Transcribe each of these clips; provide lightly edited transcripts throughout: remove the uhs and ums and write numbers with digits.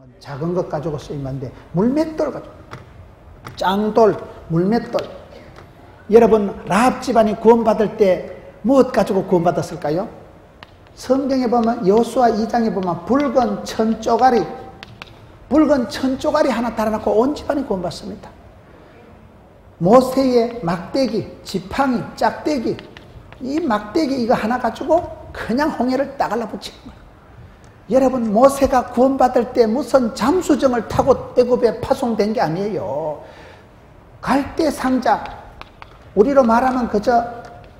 작은 것 가지고 쓰이는데 물맷돌 가지고 짱돌, 물맷돌. 여러분 라합 집안이 구원받을 때 무엇 가지고 구원받았을까요? 성경에 보면 여호수아 2장에 보면 붉은 천조가리 하나 달아놓고 온 집안이 구원받습니다. 모세의 막대기, 지팡이, 짝대기, 이 막대기 이거 하나 가지고 그냥 홍해를 딱 갈라붙이는 거예요. 여러분 모세가 구원받을 때 무슨 잠수정을 타고 애굽에 파송된 게 아니에요. 갈대 상자, 우리로 말하면 그저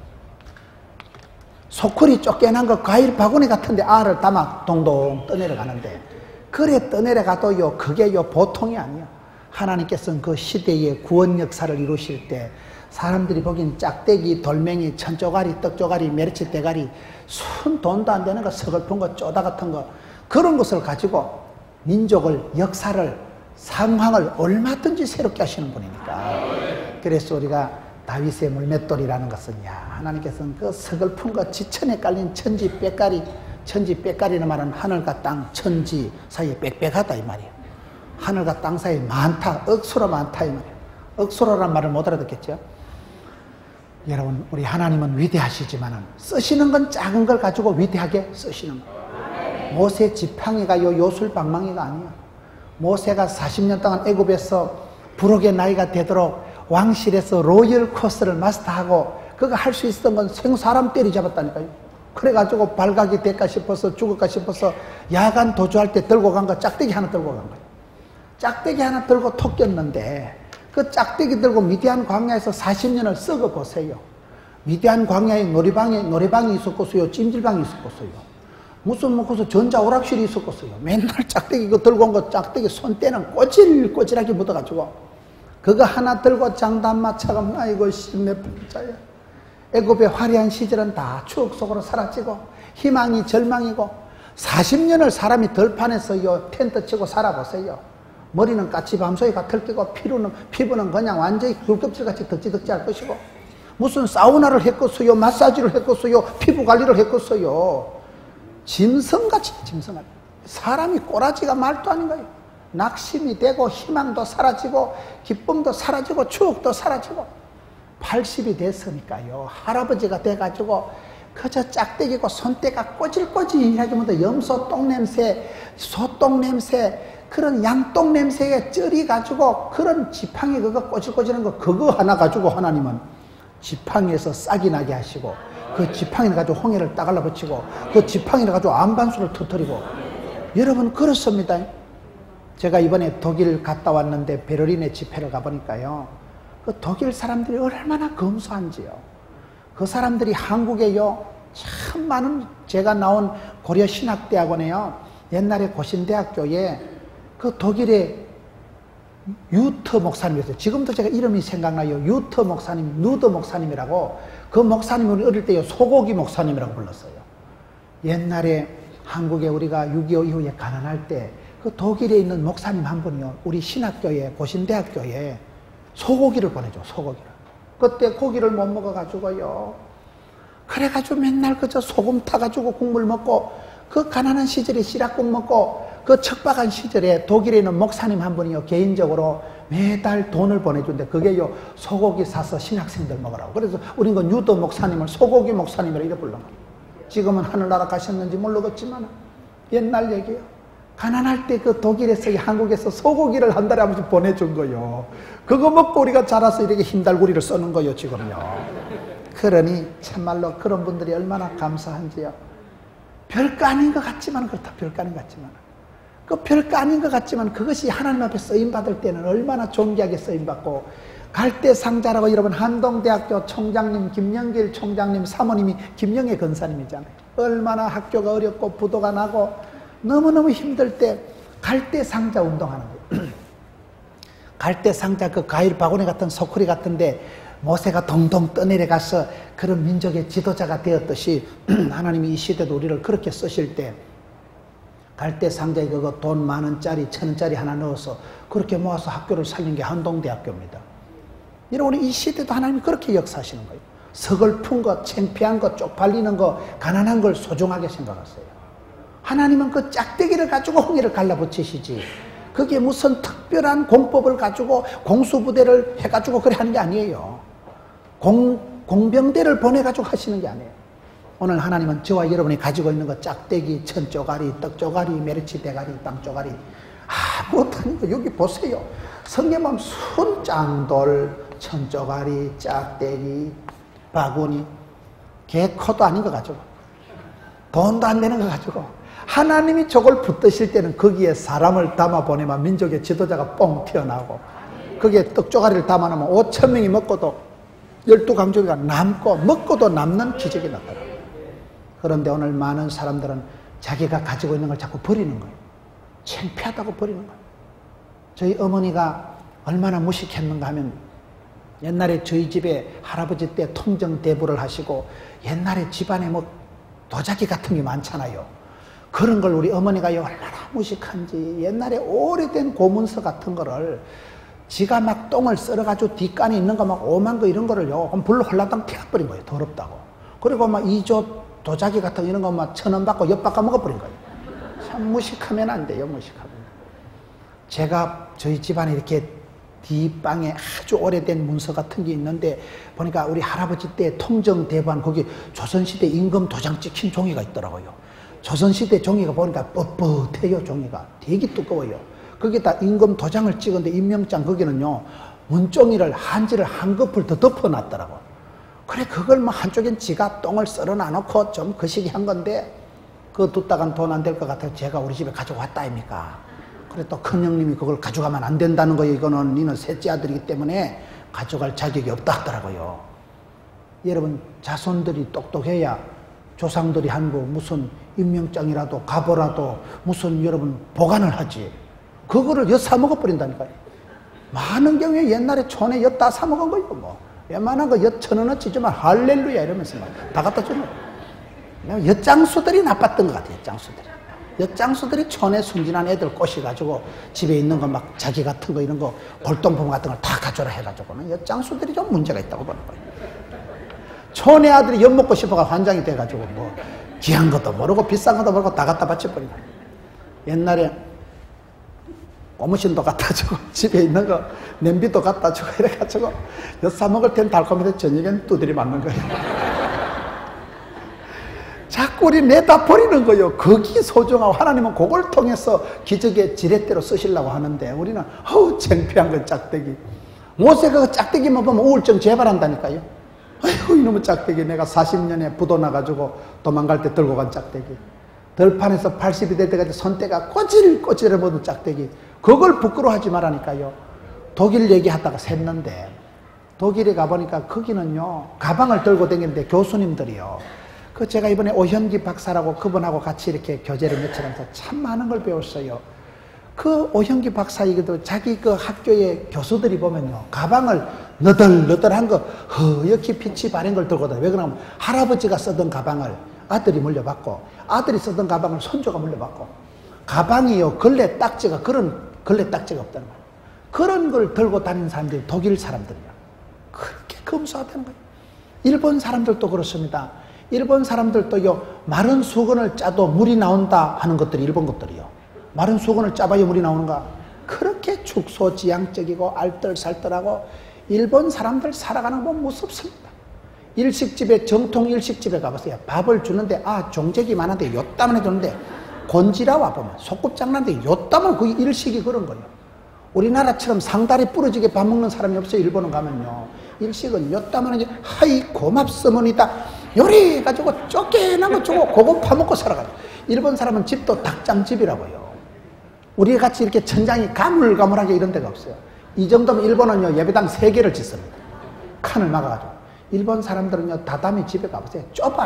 소쿠리 쫓겨난 거 과일 바구니 같은데 알을 담아 동동 떠내려가는데, 그래 떠내려가도요 그게요 보통이 아니야. 하나님께서는 그 시대의 구원 역사를 이루실 때 사람들이 보기엔 짝대기, 돌멩이, 천조가리, 떡조가리, 메르치 대가리, 순 돈도 안 되는 거, 서글픈 거, 쪼다 같은 거, 그런 것을 가지고 민족을, 역사를, 상황을 얼마든지 새롭게 하시는 분이니까. 그래서 우리가 다윗의 물맷돌이라는 것은, 야, 하나님께서는 그 서글픈 거, 지천에 깔린 천지 빽가리는 말은 하늘과 땅, 천지 사이에 빽빽하다 이 말이에요. 하늘과 땅 사이에 많다, 억수로 많다 이 말이에요. 억수로란 말을 못 알아듣겠죠? 여러분, 우리 하나님은 위대하시지만 쓰시는 건 작은 걸 가지고 위대하게 쓰시는 거예요. 모세 지팡이가 요술방망이가 아니야. 모세가 40년 동안 애굽에서 부록의 나이가 되도록 왕실에서 로열 코스를 마스터하고 그거 할 수 있었던 건 생사람 때리 잡았다니까요. 그래가지고 발각이 될까 싶어서 죽을까 싶어서 야간 도주할 때 들고 간 거 짝대기 하나 들고 간 거예요. 짝대기 하나 들고 톡 꼈는데 그 짝대기 들고 미디안 광야에서 40년을 썩어 보세요. 미디안 광야에 노래방이 있었겠어요? 찜질방이 있었겠어요? 무슨 거기서 전자오락실이 있었겠어요? 맨날 짝대기 이거 들고 온 거 짝대기 손때는 꼬질꼬질하게 묻어가지고 그거 하나 들고 장단마차가 아이고 십몇 분짜야. 애굽의 화려한 시절은 다 추억 속으로 사라지고 희망이 절망이고 40년을 사람이 들판에서 텐트 치고 살아보세요. 머리는 까치 밤송이가 털끼고 피부는 그냥 완전히 굴껍질같이 덕지덕지 할 것이고 무슨 사우나를 했겠어요? 마사지를 했겠어요? 피부 관리를 했겠어요? 짐승같이 짐승같이. 사람이 꼬라지가 말도 아닌 거예요. 낙심이 되고 희망도 사라지고 기쁨도 사라지고 추억도 사라지고 80이 됐으니까요. 할아버지가 돼가지고 그저 짝대기고 손때가 꼬질꼬질하게 묻어 염소 똥냄새, 소똥냄새, 그런 양똥 냄새에 쩔이가지고 그런 지팡이 그거 꼬질꼬질한 거 그거 하나 가지고 하나님은 지팡이에서 싹이 나게 하시고 그 지팡이를 가지고 홍해를 따갈라 붙이고 그 지팡이를 가지고 안반수를 터뜨리고. 여러분 그렇습니다. 제가 이번에 독일 갔다 왔는데 베를린에 집회를 가보니까요, 그 독일 사람들이 얼마나 검소한지요. 그 사람들이 한국에요 참 많은, 제가 나온 고려신학대학원에요 옛날에 고신대학교에 그 독일의 유터 목사님이었어요. 지금도 제가 이름이 생각나요. 유터 목사님, 누더 목사님이라고. 그 목사님은 어릴 때요 소고기 목사님이라고 불렀어요. 옛날에 한국에 우리가 6.25 이후에 가난할 때 그 독일에 있는 목사님 한 분이요 우리 신학교에, 고신대학교에 소고기를 보내줘, 소고기를. 그때 고기를 못 먹어가지고요, 그래가지고 맨날 그저 소금 타가지고 국물 먹고 그 가난한 시절에 시락국 먹고 그 척박한 시절에 독일에 있는 목사님 한 분이요 개인적으로 매달 돈을 보내준대. 그게요 소고기 사서 신학생들 먹으라고. 그래서 우린 그 유도 목사님을 소고기 목사님이라 이래 불러. 지금은 하늘나라 가셨는지 모르겠지만 옛날 얘기예요. 가난할 때 그 독일에서 한국에서 소고기를 한 달에 한 번씩 보내준 거요. 그거 먹고 우리가 자라서 이렇게 흰달구리를 써는 거요 지금요. 그러니 참말로 그런 분들이 얼마나 감사한지요. 별거 아닌 것 같지만, 그렇다, 별거 아닌 것 같지만, 그 별거 아닌 것 같지만 그것이 하나님 앞에 쓰임받을 때는 얼마나 존귀하게 쓰임받고. 갈대상자라고 여러분 한동대학교 총장님 김영길 총장님 사모님이 김영애 권사님이잖아요. 얼마나 학교가 어렵고 부도가 나고 너무너무 힘들 때 갈대상자 운동하는 거예요. 갈대상자 그 과일 바구니 같은 소쿠리 같은데 모세가 동동 떠내려가서 그런 민족의 지도자가 되었듯이 하나님이 이 시대도 우리를 그렇게 쓰실 때 갈대상자에 그거 돈 10,000원짜리 1,000원짜리 하나 넣어서 그렇게 모아서 학교를 살린 게 한동대학교입니다. 여러분 이 시대도 하나님이 그렇게 역사하시는 거예요. 서글픈 것, 창피한 것, 쪽팔리는 것, 가난한 걸 소중하게 생각하세요. 하나님은 그 짝대기를 가지고 홍해를 갈라붙이시지. 그게 무슨 특별한 공법을 가지고 공수부대를 해가지고 그래 하는 게 아니에요. 공병대를 보내가지고 하시는 게 아니에요. 오늘 하나님은 저와 여러분이 가지고 있는 거 짝대기, 천쪼가리, 떡쪼가리, 메르치 대가리, 빵쪼가리 못하는 거 여기 보세요. 성경은 순짱돌, 천쪼가리, 짝대기, 바구니, 개코도 아닌 거 가지고 돈도 안 되는 거 가지고 하나님이 저걸 붙드실 때는 거기에 사람을 담아 보내면 민족의 지도자가 뻥 튀어나오고 거기에 떡쪼가리를 담아놓으면 5,000명이 먹고도 12강조기가 남고 먹고도 남는 기적이 나타나요. 그런데 오늘 많은 사람들은 자기가 가지고 있는 걸 자꾸 버리는 거예요. 창피하다고 버리는 거예요. 저희 어머니가 얼마나 무식했는가 하면 옛날에 저희 집에 할아버지 때 통정대부를 하시고 옛날에 집안에 뭐 도자기 같은 게 많잖아요. 그런 걸 우리 어머니가 얼마나 무식한지 옛날에 오래된 고문서 같은 거를 지가 막 똥을 썰어가지고 뒷간에 있는 거 막 오만 거 이런 거를요 불로 홀라당 태워버린 거예요. 더럽다고. 그리고 막 2조 도자기 같은 이런 거 막 1,000원 받고 엿 바꿔 먹어버린 거예요. 참 무식하면 안 돼요. 무식하면. 제가 저희 집안에 이렇게 뒷방에 아주 오래된 문서 같은 게 있는데 보니까 우리 할아버지 때 통정대반 거기 조선시대 임금 도장 찍힌 종이가 있더라고요. 조선시대 종이가 보니까 뻣뻣해요. 종이가 되게 두꺼워요. 거기다 임금 도장을 찍었는데 임명장 거기는요 문종이를 한지를 한꺼풀 더 덮어놨더라고. 그래 그걸 뭐 한쪽엔 지가 똥을 썰어 놔놓고 좀 거시기 한 건데 그거 뒀다간 돈 안 될 것 같아서 제가 우리 집에 가져왔다 아닙니까. 그래 또 큰형님이 그걸 가져가면 안 된다는 거예요. 이거는 니는 셋째 아들이기 때문에 가져갈 자격이 없다 하더라고요. 여러분 자손들이 똑똑해야 조상들이 한 거 무슨 임명장이라도 가보라도 무슨 여러분 보관을 하지. 그거를 엿 사먹어버린다니까요. 많은 경우에 옛날에 촌에 엿 다 사먹은 거예요. 뭐 웬만한 거 엿 1,000원어치 주지만 할렐루야 이러면서 막 다 갖다 주는 거예요. 엿장수들이 나빴던 것 같아요. 엿장수들이. 엿장수들이 촌에 순진한 애들 꼬셔가지고 집에 있는 거 막 자기 같은 거 이런 거 골동품 같은 걸 다 가져라 해가지고는 엿장수들이 좀 문제가 있다고 보는 거예요. 촌의 아들이 엿 먹고 싶어가 환장이 돼가지고 뭐 귀한 것도 모르고 비싼 것도 모르고 다 갖다 바쳐버린 거예요. 옛날에 고무신도 갖다 주고 집에 있는 거 냄비도 갖다 주고 이래가지고 엿 사먹을 땐 달콤한데 저녁엔 두드리 맞는 거예요. 자꾸 우리 내다 버리는 거예요. 거기 소중하고 하나님은 그걸 통해서 기적의 지렛대로 쓰시려고 하는데 우리는 어우 창피한 건 짝대기. 모세가 그 짝대기만 보면 우울증 재발한다니까요. 아이고 이놈의 짝대기 내가 40년에 부도 나가지고 도망갈 때 들고 간 짝대기. 들판에서 80이 될 때까지 손때가 꼬질꼬질해 보던 짝대기. 그걸 부끄러워하지 말라니까요. 독일 얘기하다가 샜는데 독일에 가보니까 거기는요 가방을 들고 다니는데 교수님들이요. 그 제가 이번에 오현기 박사라고 그분하고 같이 이렇게 교재를 며칠 하면서 참 많은 걸 배웠어요. 그 오현기 박사 얘기도 자기 그 학교의 교수들이 보면요 가방을 너덜너덜한 거 허옇게 빛이 바랜 걸 들고 다녀요. 왜 그러냐면 할아버지가 쓰던 가방을 아들이 물려받고 아들이 쓰던 가방을 손주가 물려받고 가방이요 걸레 딱지가 그런 걸레 딱지가 없다는 거예요. 그런 걸 들고 다니는 사람들이 독일 사람들이야. 그렇게 검소하다는 거예요. 일본 사람들도 그렇습니다. 일본 사람들도요 마른 수건을 짜도 물이 나온다 하는 것들이 일본 것들이요. 마른 수건을 짜봐야 물이 나오는가. 그렇게 축소지향적이고 알뜰살뜰하고 일본 사람들 살아가는 건 무섭습니다. 일식집에 정통 일식집에 가보세요. 밥을 주는데 종적이 많은데 요따만 해주는데 곤지라 와보면 소꿉장 나는데 요따만 그 일식이 그런 거예요. 우리나라처럼 상다리 부러지게 밥 먹는 사람이 없어요. 일본은 가면요 일식은 요따만 이제 하이 고맙소문이다 요리해가지고 쫓겨난 거 주고 그거 파먹고 살아가요. 일본 사람은 집도 닭장집이라고요. 우리 같이 이렇게 천장이 가물가물하게 이런 데가 없어요. 이 정도면 일본은요 예배당 3개를 짓습니다. 칸을 막아가지고. 일본 사람들은요 다다미 집에 가보세요.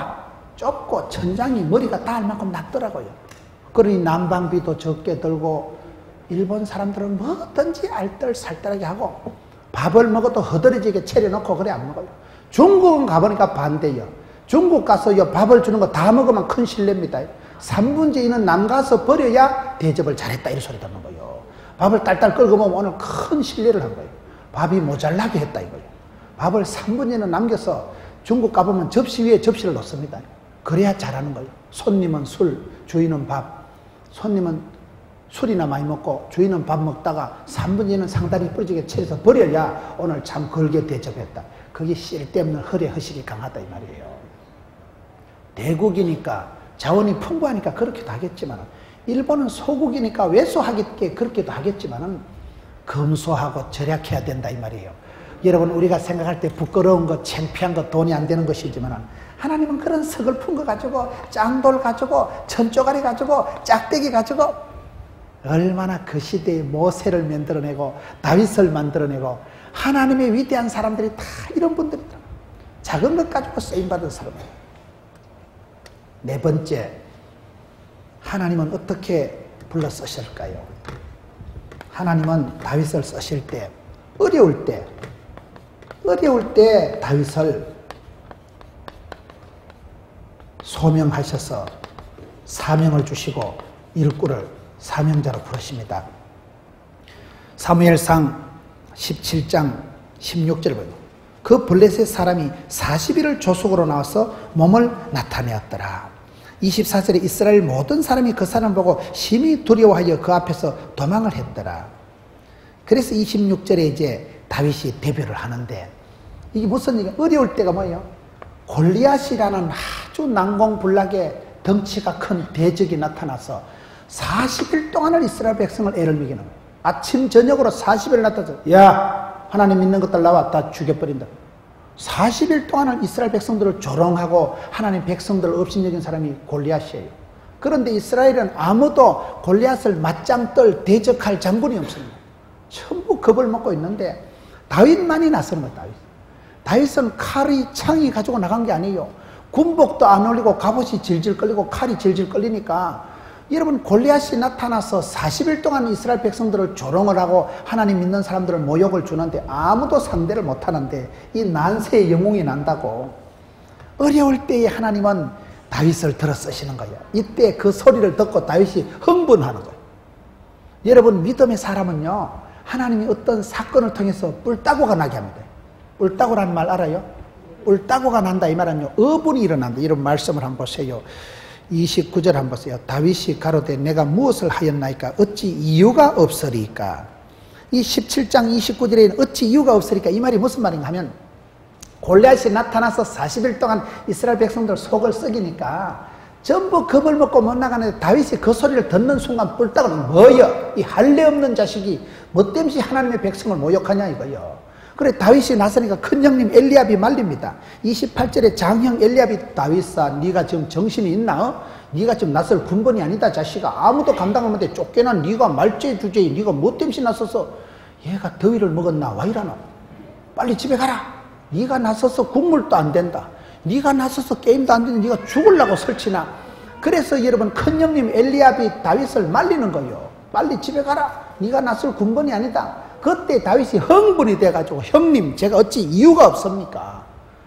좁고 천장이 머리가 닿을 만큼 낮더라고요. 그러니 난방비도 적게 들고 일본 사람들은 뭐든지 알뜰살뜰하게 하고 밥을 먹어도 허드레지게 차려놓고 그래 안 먹어요. 중국은 가보니까 반대요. 중국 가서요 밥을 주는 거 다 먹으면 큰 실례입니다. 3분의 2는 남가서 버려야 대접을 잘했다 이런 소리 듣는 거예요. 밥을 딸딸 끌고 먹으면 오늘 큰 실례를 한 거예요. 밥이 모자라게 했다 이거예요. 밥을 3분의 2는 남겨서 중국 가보면 접시 위에 접시를 놓습니다. 그래야 잘하는 거예요. 손님은 술, 주인은 밥. 손님은 술이나 많이 먹고 주인은 밥 먹다가 3분지는 상다리 부러지게 채려서 버려야 오늘 참 걸게 대접했다. 그게 쓸데없는 허례 허식이 강하다 이 말이에요. 대국이니까 자원이 풍부하니까 그렇게도 하겠지만, 일본은 소국이니까 왜소하게 그렇게도 하겠지만 검소하고 절약해야 된다 이 말이에요. 여러분, 우리가 생각할 때 부끄러운 것, 창피한 것, 돈이 안 되는 것이지만 하나님은 그런 서글픈 거 가지고, 짱돌 가지고, 천조가리 가지고, 짝대기 가지고 얼마나 그 시대에 모세를 만들어내고 다윗을 만들어내고, 하나님의 위대한 사람들이 다 이런 분들이다. 작은 것 가지고 쓰임받은 사람이에요. 네 번째, 하나님은 어떻게 불러 쓰실까요? 하나님은 다윗을 쓰실 때, 어려울 때 다윗을 소명하셔서 사명을 주시고 일꾼을 사명자로 부르십니다. 사무엘상 17장 16절을 보면, 그 블레셋 사람이 40일을 조속으로 나와서 몸을 나타내었더라. 24절에 이스라엘 모든 사람이 그 사람을 보고 심히 두려워하여 그 앞에서 도망을 했더라. 그래서 26절에 이제 다윗이 데뷔를 하는데, 이게 무슨 얘기야? 어려울 때가 뭐예요? 골리앗이라는 아주 난공불락의 덩치가 큰 대적이 나타나서 40일 동안을 이스라엘 백성을 애를 먹이는 거예요. 아침 저녁으로 40일 나타나서, 야, 하나님 믿는 것들 나와, 다 죽여버린다. 40일 동안을 이스라엘 백성들을 조롱하고 하나님 백성들을 업신여긴 사람이 골리앗이에요. 그런데 이스라엘은 아무도 골리앗을 맞짱 떨 대적할 장군이 없습니다. 전부 겁을 먹고 있는데 다윗만이 나서는 거예요. 다윗은 칼이 창이 가지고 나간 게 아니에요. 군복도 안 올리고 갑옷이 질질 끌리고 칼이 질질 끌리니까, 여러분, 골리앗이 나타나서 40일 동안 이스라엘 백성들을 조롱을 하고 하나님 믿는 사람들을 모욕을 주는데 아무도 상대를 못하는데 이 난세의 영웅이 난다고. 어려울 때에 하나님은 다윗을 들어 쓰시는 거예요. 이때 그 소리를 듣고 다윗이 흥분하는 거예요. 여러분, 믿음의 사람은요, 하나님이 어떤 사건을 통해서 뿔따구가 나게 합니다. 뿔따구라는 말 알아요? 뿔따구가 난다 이 말은요, 어분이 일어난다. 이런 말씀을 한번 보세요. 29절 한번 보세요. 다윗이 가로되 내가 무엇을 하였나이까? 어찌 이유가 없으리까? 이 17장 29절에는 어찌 이유가 없으리까? 이 말이 무슨 말인가 하면, 골리앗이 나타나서 40일 동안 이스라엘 백성들 속을 썩이니까 전부 겁을 먹고 못 나가는데, 다윗이 그 소리를 듣는 순간 뿔따구는 뭐여? 이 할례 없는 자식이 뭐 때문에 하나님의 백성을 모욕하냐 이거요. 그래 다윗이 나서니까 큰형님 엘리압이 말립니다. 28절에 장형 엘리압이, 다윗아 네가 지금 정신이 있나? 네가 지금 나설 군번이 아니다 자식아. 아무도 감당을 못해. 쫓겨난 네가 말죄 주제에 네가 뭐 때문에 나서서, 얘가 더위를 먹었나 와 이러나? 빨리 집에 가라. 네가 나서서 국물도 안 된다. 네가 나서서 게임도 안 되는데 네가 죽으려고 설치나? 그래서 여러분, 큰형님 엘리압이 다윗을 말리는 거예요. 빨리 집에 가라. 네가 나설 군번이 아니다. 그때 다윗이 흥분이 돼가지고, 형님 제가 어찌 이유가 없습니까?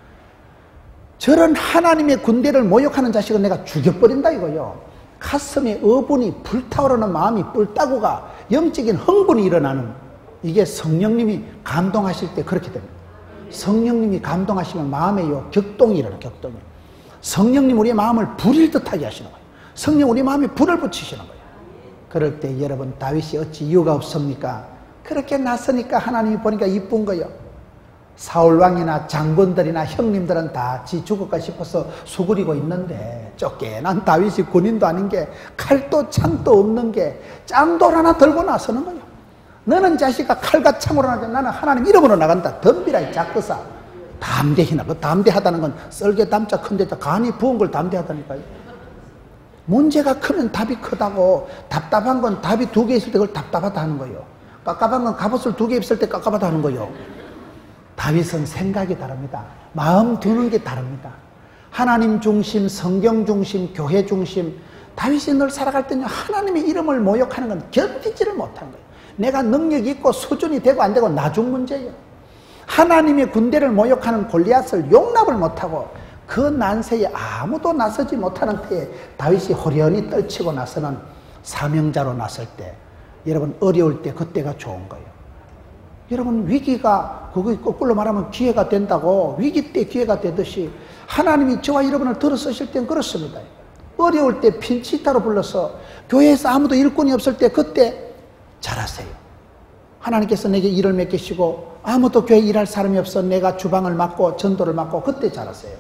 저런 하나님의 군대를 모욕하는 자식은 내가 죽여버린다 이거요. 가슴에 어분이 불타오르는 마음이, 뿔따구가 영적인 흥분이 일어나는, 이게 성령님이 감동하실 때 그렇게 됩니다. 성령님이 감동하시면 마음에요 격동이 일어나요. 격동이. 성령님 우리의 마음을 불일 듯하게 하시는 거예요. 성령 우리 마음에 불을 붙이시는 거예요. 그럴 때 여러분, 다윗이 어찌 이유가 없습니까? 그렇게 나서니까 하나님이 보니까 이쁜 거요. 사울왕이나 장군들이나 형님들은 다 지 죽을까 싶어서 수그리고 있는데, 쫓겨난 다윗이 군인도 아닌 게, 칼도 창도 없는 게 짱돌 하나 들고 나서는 거요. 너는 자식아 칼과 창으로 나가, 나는 하나님 이름으로 나간다. 덤비라 이 작거사. 담대히나. 그 담대하다는 건 썰개 담자 큰 데다 간이 부은 걸 담대하다니까요. 문제가 크면 답이 크다고. 답답한 건 답이 2개 있을 때 그걸 답답하다 하는 거예요. 깝깝한 건 갑옷을 2개 입을 때 깝깝하다 하는 거예요. 다윗은 생각이 다릅니다. 마음 두는 게 다릅니다. 하나님 중심, 성경 중심, 교회 중심. 다윗이 늘 살아갈 때는 하나님의 이름을 모욕하는 건 견디지를 못한 거예요. 내가 능력이 있고 수준이 되고 안 되고 나중 문제예요. 하나님의 군대를 모욕하는 골리앗을 용납을 못하고, 그 난세에 아무도 나서지 못하는 때에 다윗이 호련히 떨치고 나서는 사명자로 나설 때, 여러분 어려울 때 그때가 좋은 거예요. 여러분 위기가, 그거 거꾸로 말하면 기회가 된다고, 위기 때 기회가 되듯이 하나님이 저와 여러분을 들어 쓰실 땐 그렇습니다. 어려울 때 핀치히터로 불러서 교회에서 아무도 일꾼이 없을 때 그때 잘하세요. 하나님께서 내게 일을 맡기시고 아무도 교회에 일할 사람이 없어 내가 주방을 맡고 전도를 맡고 그때 잘하세요.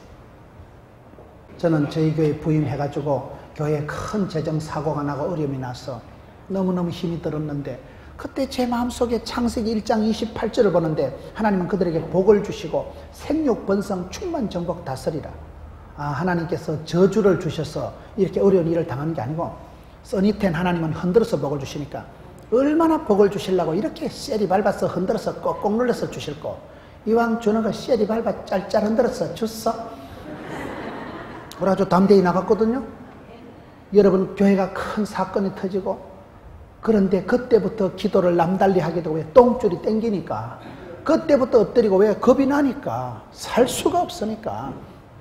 저는 저희 교회 부임해가지고 교회에 큰 재정 사고가 나고 어려움이 나서 너무너무 힘이 들었는데 그때 제 마음속에 창세기 1장 28절을 보는데 하나님은 그들에게 복을 주시고 생육 번성 충만 정복 다스리라. 하나님께서 저주를 주셔서 이렇게 어려운 일을 당하는 게 아니고 써니텐 하나님은 흔들어서 복을 주시니까 얼마나 복을 주시려고 이렇게 쎄리 밟아서 흔들어서 꼭꼭 눌러서 주실 거. 이왕 주는 거 쎄리 밟아 짤짤 흔들어서 줬어. 그래가지고 담대히 나갔거든요. 여러분 교회가 큰 사건이 터지고 그런데 그때부터 기도를 남달리 하게 되고 왜 똥줄이 땡기니까 그때부터 엎드리고 왜 겁이 나니까 살 수가 없으니까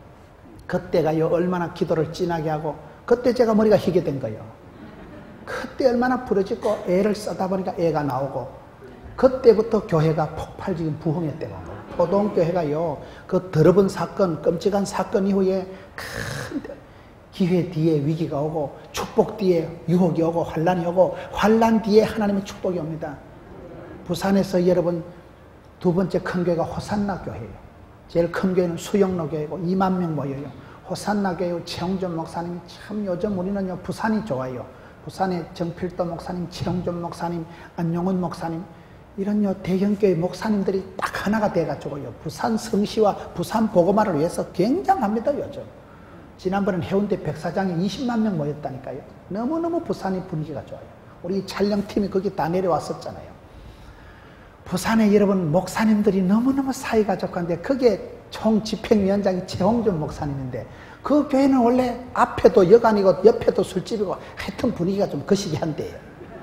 그때가요 얼마나 기도를 진하게 하고 그때 제가 머리가 희게 된 거예요. 그때 얼마나 부러지고 애를 쓰다 보니까 애가 나오고 그때부터 교회가 폭발적인 부흥했대요. 포동교회가요 그 더러운 사건 끔찍한 사건 이후에 큰 기회 뒤에 위기가 오고 축복 뒤에 유혹이 오고 환란이 오고 환란 뒤에 하나님의 축복이 옵니다. 부산에서 여러분 두 번째 큰 교회가 호산나 교회예요. 제일 큰 교회는 수영로 교회고 2만 명 모여요. 호산나 교회 최홍준 목사님이 참 요즘 우리는요 부산이 좋아요. 부산의 정필도 목사님, 최홍준 목사님, 안용훈 목사님 이런 대형교회 목사님들이 딱 하나가 돼가지고요 부산 성시와 부산 복음화를 위해서 굉장합니다 요즘. 지난번엔 해운대 백사장에 20만 명 모였다니까요. 너무너무 부산의 분위기가 좋아요. 우리 촬영팀이 거기 다 내려왔었잖아요. 부산에 여러분 목사님들이 너무너무 사이가 좋은데 그게 총집행위원장이 최홍준 목사님인데 그 교회는 원래 앞에도 여관이고 옆에도 술집이고 하여튼 분위기가 좀 거시기 한데요.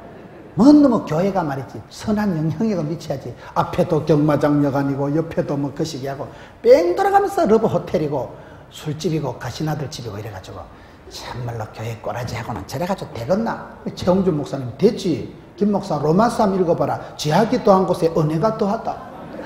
너무 교회가 말이지 선한 영향력을 미쳐야지 앞에도 경마장 여관이고 옆에도 뭐 거시기 하고 뺑 돌아가면서 러브 호텔이고 술집이고 가시나들 집이고 이래가지고 참말로 교회 꼬라지하고는 저래가지고 되겠나? 최홍준 목사님 됐지. 김 목사 로마서 한번 읽어봐라. 죄악이 더한 곳에 은혜가 더하다.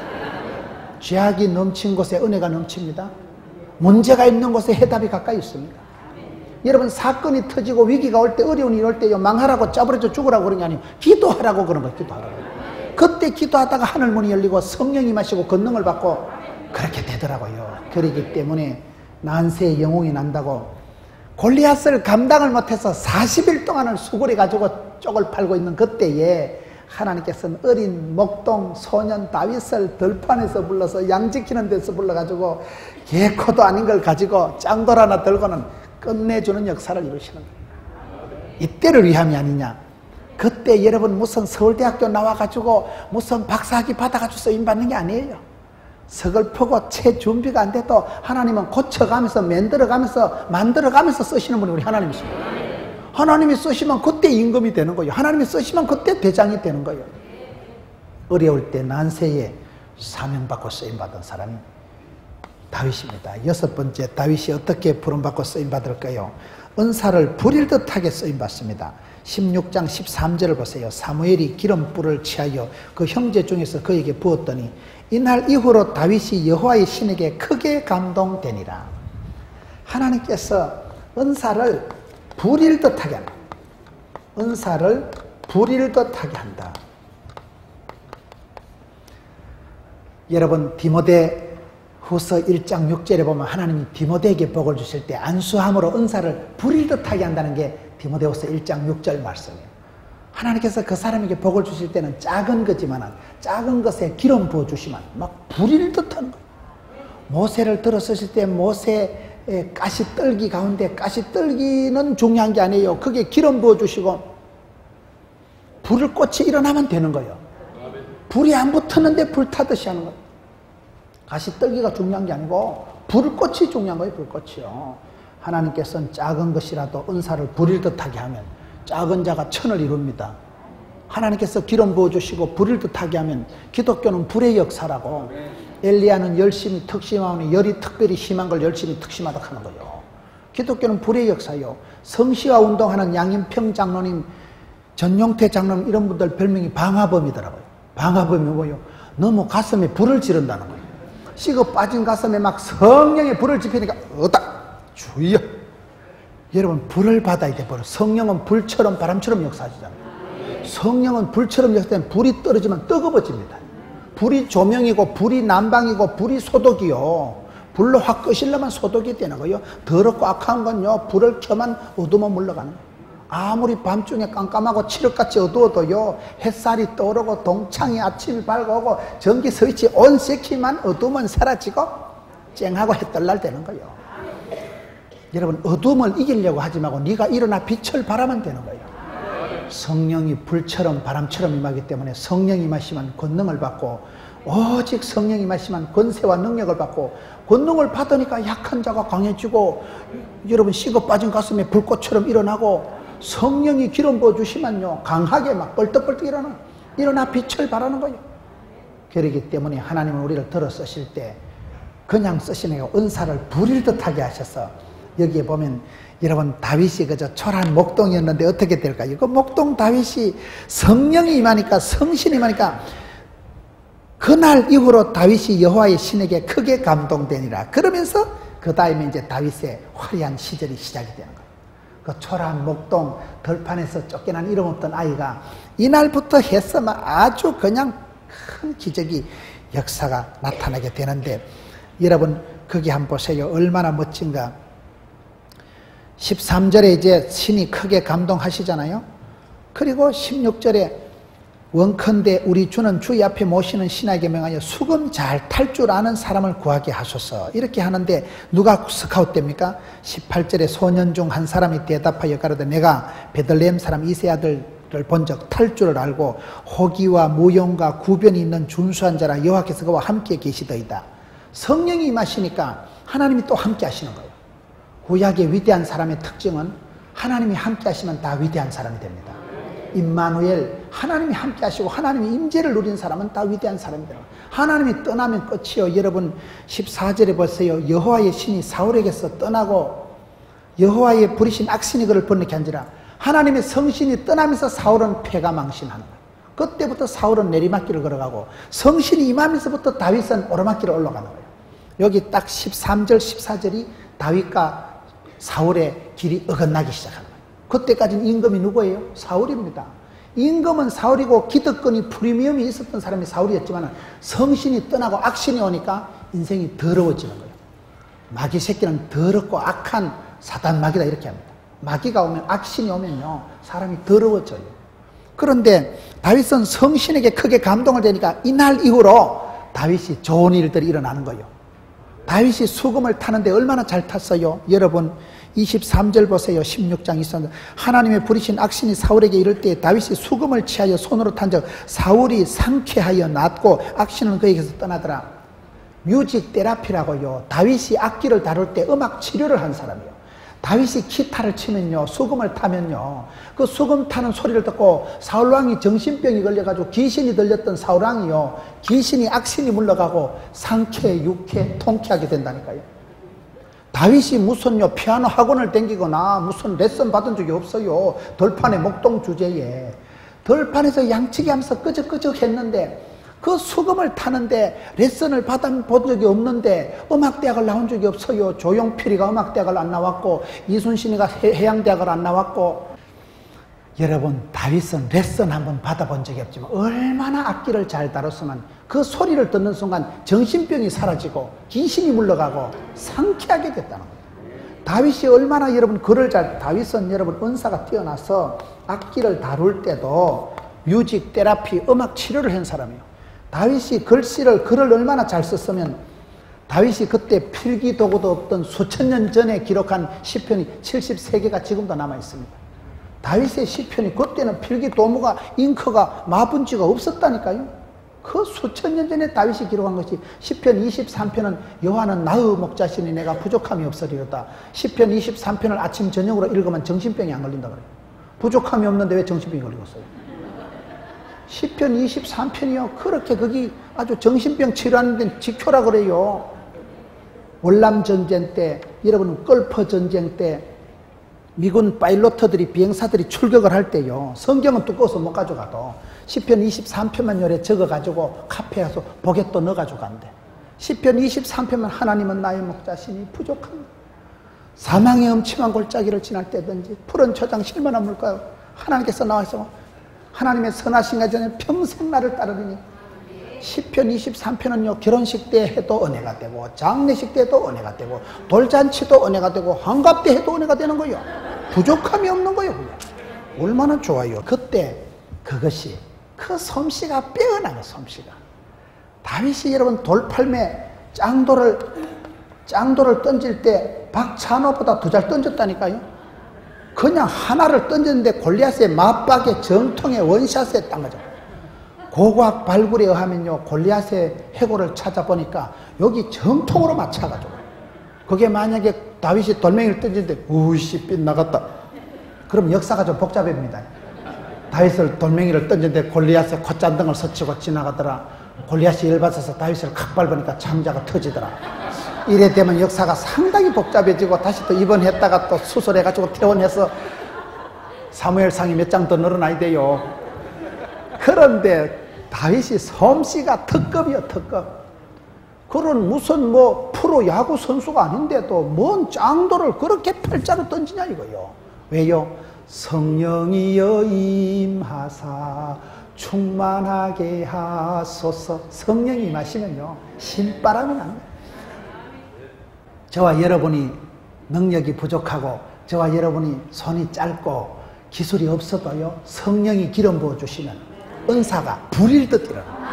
죄악이 넘친 곳에 은혜가 넘칩니다. 문제가 있는 곳에 해답이 가까이 있습니다. 여러분 사건이 터지고 위기가 올 때 어려운 일이 올 때요 망하라고 짜부러져 죽으라고 그런 게 아니에요. 기도하라고 그런 거예요. 기도하라고. 그때 기도하다가 하늘문이 열리고 성령이 마시고 권능을 받고 그렇게 되더라고요. 그러기 때문에 난세의 영웅이 난다고 골리앗을 감당을 못해서 40일 동안을 수고리 가지고 쪽을 팔고 있는 그때에 하나님께서는 어린 목동 소년 다윗을 들판에서 불러서 양 지키는 데서 불러가지고 개코도 아닌 걸 가지고 짱돌 하나 들고는 끝내주는 역사를 이루시는 거예요. 이때를 위함이 아니냐. 그때 여러분 무슨 서울대학교 나와가지고 무슨 박사학위 받아가지고 쓰임받는 게 아니에요. 서글프고 채 준비가 안 돼도 하나님은 고쳐가면서 만들어가면서 쓰시는 분이 우리 하나님이십니다. 하나님이 쓰시면 그때 임금이 되는 거예요. 하나님이 쓰시면 그때 대장이 되는 거예요. 어려울 때 난세에 사명받고 쓰임받은 사람이 다윗입니다. 6번째 다윗이 어떻게 부름받고 쓰임받을까요? 은사를 부릴 듯하게 쓰임받습니다. 16장 13절을 보세요. 사무엘이 기름불을 취하여 그 형제 중에서 그에게 부었더니 이날 이후로 다윗이 여호와의 신에게 크게 감동되니라. 하나님께서 은사를 부릴 듯하게 한다. 은사를 부릴 듯하게 한다. 여러분 디모데 후서 1장 6절에 보면 하나님이 디모데에게 복을 주실 때 안수함으로 은사를 부릴 듯하게 한다는 게 디모데후서 1장 6절 말씀이에요. 하나님께서 그 사람에게 복을 주실 때는 작은 거지만 작은 것에 기름 부어주시면 막 부릴 듯한 거예요. 모세를 들어 쓰실 때 모세의 가시떨기 가운데 가시떨기는 중요한 게 아니에요. 그게 기름 부어주시고 불을 꽃이 일어나면 되는 거예요. 불이 안 붙었는데 불 타듯이 하는 거예요. 가시떨기가 중요한 게 아니고 불꽃이 중요한 거예요. 불꽃이요. 하나님께서는 작은 것이라도 은사를 부릴 듯하게 하면 작은 자가 천을 이룹니다. 하나님께서 기름 부어주시고 부릴 듯하게 하면 기독교는 불의 역사라고. 엘리야는 열심히 특심하니 열이 특별히 심한 걸 열심히 특심하다 하는 거예요. 기독교는 불의 역사요. 성시와 운동하는 양인평 장로님, 전용태 장로님 이런 분들 별명이 방화범이더라고요. 방화범이 뭐예요? 너무 가슴에 불을 지른다는 거예요. 식어 빠진 가슴에 막 성령의 불을 지피니까 어따 주여 여러분 불을 받아야 돼. 불. 성령은 불처럼 바람처럼 역사하시잖아요. 성령은 불처럼 역사하면 불이 떨어지면 뜨거워집니다. 불이 조명이고 불이 난방이고 불이 소독이요. 불로 확 끄시려면 소독이 되는 거예요. 더럽고 악한 건요, 불을 켜만 어두면 물러가는 거예요. 아무리 밤중에 깜깜하고 칠흑같이 어두워도요, 햇살이 떠오르고 동창이 아침이 밝아오고 전기 스위치 온 시키만 어두움은 사라지고 쨍하고 해뜰날 되는 거예요. 여러분 어두움을 이기려고 하지 말고 네가 일어나 빛을 발하면 되는 거예요. 성령이 불처럼 바람처럼 임하기 때문에 성령이 임하시면 권능을 받고, 오직 성령이 임하시면 권세와 능력을 받고, 권능을 받으니까 약한 자가 강해지고, 여러분 식어 빠진 가슴에 불꽃처럼 일어나고, 성령이 기름 부어주시면요 강하게 막 벌떡벌떡 일어나 빛을 발하는 거예요. 그렇기 때문에 하나님은 우리를 들어 쓰실 때 그냥 쓰시는 은사를 부릴 듯하게 하셔서, 여기에 보면 여러분 다윗이 그저 초라한 목동이었는데 어떻게 될까요? 그 목동 다윗이 성령이 임하니까, 성신이 임하니까 그날 이후로 다윗이 여호와의 신에게 크게 감동되니라. 그러면서 그 다음에 이제 다윗의 화려한 시절이 시작이 되는 거예요. 그 초라한 목동 들판에서 쫓겨난 이름 없던 아이가 이날부터 했으면 아주 그냥 큰 기적이, 역사가 나타나게 되는데, 여러분 거기 한번 보세요. 얼마나 멋진가. 13절에 이제 신이 크게 감동하시잖아요. 그리고 16절에 원컨대 우리 주는 주의 앞에 모시는 신에게 명하여 수금 잘 탈 줄 아는 사람을 구하게 하소서. 이렇게 하는데 누가 스카웃됩니까? 18절에 소년 중 한 사람이 대답하여 가로되 내가 베들레헴 사람 이세 아들을 본적 탈 줄을 알고 호기와 무용과 구변이 있는 준수한 자라 여호와께서 그와 함께 계시더이다. 성령이 임하시니까 하나님이 또 함께 하시는 거예요. 구약의 위대한 사람의 특징은 하나님이 함께 하시면 다 위대한 사람이 됩니다. 임마누엘, 하나님이 함께 하시고 하나님이 임재를 누린 사람은 다 위대한 사람이 됩니다. 하나님이 떠나면 끝이요. 여러분 14절에 보세요. 여호와의 신이 사울에게서 떠나고 여호와의 부리신 악신이 그를 번뇌케 한지라. 하나님의 성신이 떠나면서 사울은 패가망신하는 거예요. 그때부터 사울은 내리막길을 걸어가고 성신이 임하면서부터 다윗은 오르막길을 올라가는 거예요. 여기 딱 13절 14절이 다윗과 사울의 길이 어긋나기 시작하는 거예요. 그때까지는 임금이 누구예요? 사울입니다. 임금은 사울이고 기득권이 프리미엄이 있었던 사람이 사울이었지만 성신이 떠나고 악신이 오니까 인생이 더러워지는 거예요. 마귀 새끼는 더럽고 악한 사단 마귀다 이렇게 합니다. 마귀가 오면, 악신이 오면요 사람이 더러워져요. 그런데 다윗은 성신에게 크게 감동을 되니까 이날 이후로 다윗이 좋은 일들이 일어나는 거예요. 다윗이 수금을 타는데 얼마나 잘 탔어요. 여러분 23절 보세요. 16장 23절. 하나님의 부리신 악신이 사울에게 이를 때 다윗이 수금을 취하여 손으로 탄 적 사울이 상쾌하여 낫고 악신은 그에게서 떠나더라. 뮤직 테라피라고요. 다윗이 악기를 다룰 때 음악 치료를 한 사람이에요. 다윗이 기타를 치면요, 수금을 타면요, 그 수금 타는 소리를 듣고 사울왕이 정신병이 걸려가지고 귀신이 들렸던 사울왕이요, 귀신이 악신이 물러가고 상쾌, 유쾌, 통쾌하게 된다니까요. 다윗이 무슨요 피아노 학원을 다니거나 무슨 레슨 받은 적이 없어요. 들판의 목동 주제에 들판에서 양치기 하면서 끄적끄적 했는데, 그 수금을 타는데 레슨을 받아본 적이 없는데, 음악대학을 나온 적이 없어요. 조용필이가 음악대학을 안 나왔고 이순신이가 해양대학을 안 나왔고. 여러분 다윗은 레슨 한번 받아본 적이 없지만 얼마나 악기를 잘 다뤘으면 그 소리를 듣는 순간 정신병이 사라지고 귀신이 물러가고 상쾌하게 됐다는 거예요. 다윗이 얼마나 여러분 글을 다윗은 여러분 은사가 뛰어나서 악기를 다룰 때도 뮤직 테라피, 음악 치료를 한 사람이에요. 다윗이 글을 얼마나 잘 썼으면, 다윗이 그때 필기 도구도 없던 수천 년 전에 기록한 시편이 73개가 지금도 남아 있습니다. 다윗의 시편이, 그때는 필기 도무가, 잉크가, 마분지가 없었다니까요. 그 수천 년 전에 다윗이 기록한 것이 시편 23편은 여호와는 나의 목자시니 내가 부족함이 없으리로다. 시편 23편을 아침 저녁으로 읽으면 정신병이 안 걸린다 그래요. 부족함이 없는데 왜 정신병이 걸리겠어요? 시편 23편이요. 그렇게 거기 아주 정신병 치료하는 데 지켜라 그래요. 월남 전쟁 때, 여러분 걸프 전쟁 때 미군 파일로트들이, 비행사들이 출격을 할 때요, 성경은 두꺼워서 못 가져가도 시편 23편만 요래 적어가지고 카페에 가서 보겟도 넣어가지고 간대. 시편 23편만 하나님은 나의 목자시니 부족합니다. 사망의 음침한 골짜기를 지날 때든지 푸른 초장 실만한 물가요. 하나님께서 나와서 하나님의 선하신가 전에 평생 나를 따르리니. 시편 23편은요 결혼식 때 해도 은혜가 되고 장례식 때 해도 은혜가 되고 돌잔치도 은혜가 되고 환갑 때 해도 은혜가 되는 거예요. 부족함이 없는 거예요. 얼마나 좋아요. 그때 그것이 그 솜씨가 빼어나요. 솜씨가. 다윗이 여러분 돌팔매 짱돌을 던질 때 박찬호보다 더 잘 던졌다니까요. 그냥 하나를 던졌는데 골리앗의 맞박에 정통의 원샷에 딱 맞아. 고고학 발굴에 의하면요 골리앗의 해골을 찾아보니까 여기 정통으로 맞춰가지고 그게 만약에 다윗이 돌멩이를 던지는데 우씨 빗나갔다 그럼 역사가 좀 복잡합니다. 다윗을 돌멩이를 던지는데 골리앗의 콧잔등을 스치고 지나가더라. 골리앗이 열받아서 다윗을 칵 밟으니까 창자가 터지더라. 이래 되면 역사가 상당히 복잡해지고 다시 또 입원했다가 또 수술해가지고 퇴원해서 사무엘상이 몇 장 더 늘어나야 돼요. 그런데 다윗이 솜씨가 특급이요, 특급. 그런 무슨 뭐 프로 야구 선수가 아닌데도 뭔 짱돌을 그렇게 팔자로 던지냐 이거요. 왜요? 성령이여 임하사 충만하게 하소서. 성령이 임하시면요 신바람이 납니다. 저와 여러분이 능력이 부족하고 저와 여러분이 손이 짧고 기술이 없어도요 성령이 기름 부어주시면 은사가 불일 듯 일어납니다.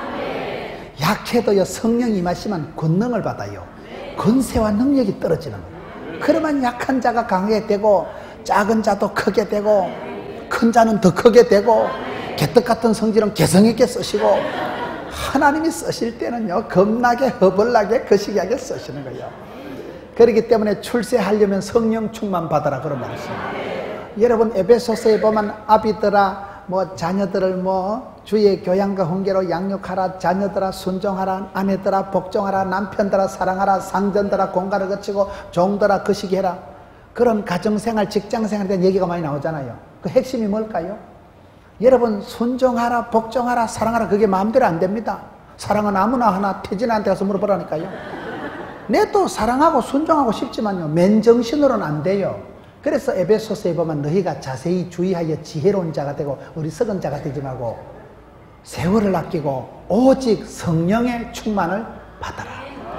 약해도요 성령이 임하시면 권능을 받아요. 권세와 능력이 떨어지는 거예요. 그러면 약한 자가 강하게 되고 작은 자도 크게 되고 큰 자는 더 크게 되고 개떡 같은 성질은 개성 있게 쓰시고 하나님이 쓰실 때는요 겁나게 허벌나게 거시기하게 쓰시는 거예요. 그렇기 때문에 출세하려면 성령 충만 받아라 그런 말이 있습니다. 여러분 에베소서에 보면 아비들아 뭐 자녀들을 뭐 주의 교양과 훈계로 양육하라. 자녀들아 순종하라. 아내들아 복종하라. 남편들아 사랑하라. 상전들아 공가를 거치고 종들아 거시기해라. 그런 가정생활 직장생활에 대한 얘기가 많이 나오잖아요. 그 핵심이 뭘까요? 여러분 순종하라 복종하라 사랑하라 그게 마음대로 안 됩니다. 사랑은 아무나 하나 태진한테 가서 물어보라니까요. 내도 사랑하고 순종하고 싶지만요 맨정신으로는 안 돼요. 그래서 에베소서에 보면 너희가 자세히 주의하여 지혜로운 자가 되고 어리석은 자가 되지 말고 세월을 아끼고 오직 성령의 충만을 받아라.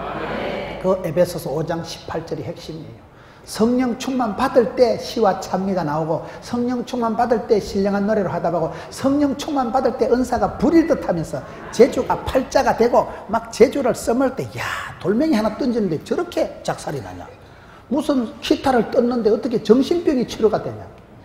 그 에베소서 5장 18절이 핵심이에요. 성령 충만 받을 때 시와 찬미가 나오고 성령 충만 받을 때 신령한 노래로 하답하고 성령 충만 받을 때 은사가 불일 듯 하면서 제주가 팔자가 되고 막 제주를 써먹을 때 야 돌멩이 하나 던지는데 저렇게 작살이 나냐. 무슨 기타를 떴는데 어떻게 정신병이 치료가 되냐.